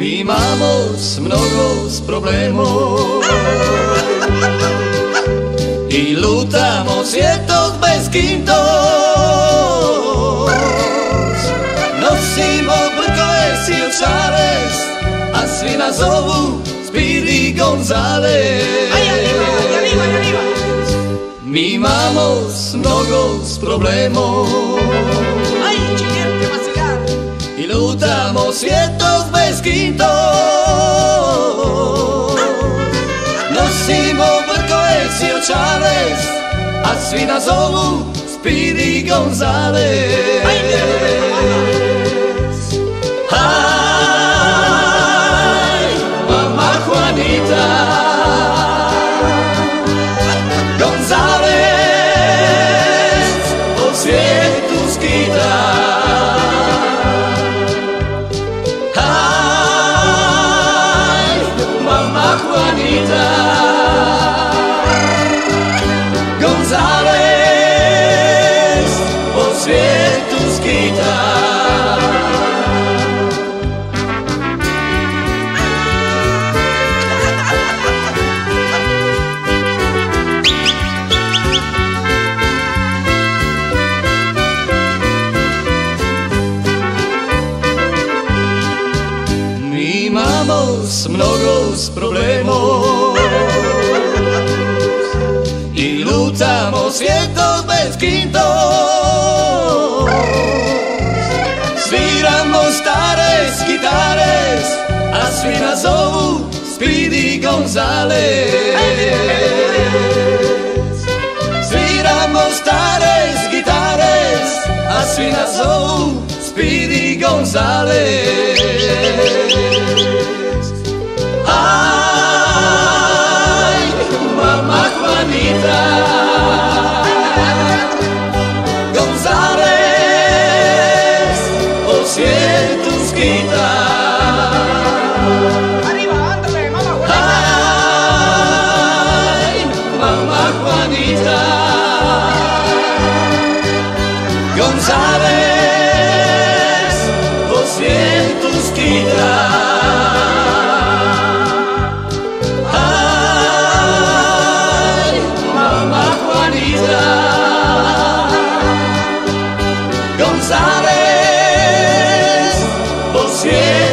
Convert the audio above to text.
Mi imamos mnogo problemov i lutamo svijetom bez kintos. Nosimo brkoes i očares, a svi nas zovu Speedy Gonzales. Mi imamos mnogo problemov i lutamo svijetom bez kintos. Nosimo brkoes i očares, a svi nas zovu Speedy Gonzales. Aj, mama Juanita, Gonzales po svijetu skita. Aj, mama Juanita, Gonzales po svijetu skita. Mi imamos mnogo problemov i lutamo svijetom bez kintos. Sviramo stare gitare, a svi nas zovu Speedy Gonzales. Sviramo stare gitare, a svi nas zovu Speedy Gonzales. Aj, mama Juanita, Gonzales po svijetu skita. Aj, mama Juanita, Gonzales po svijetu skita. Aj, mama Juanita, Gonzales po svijetu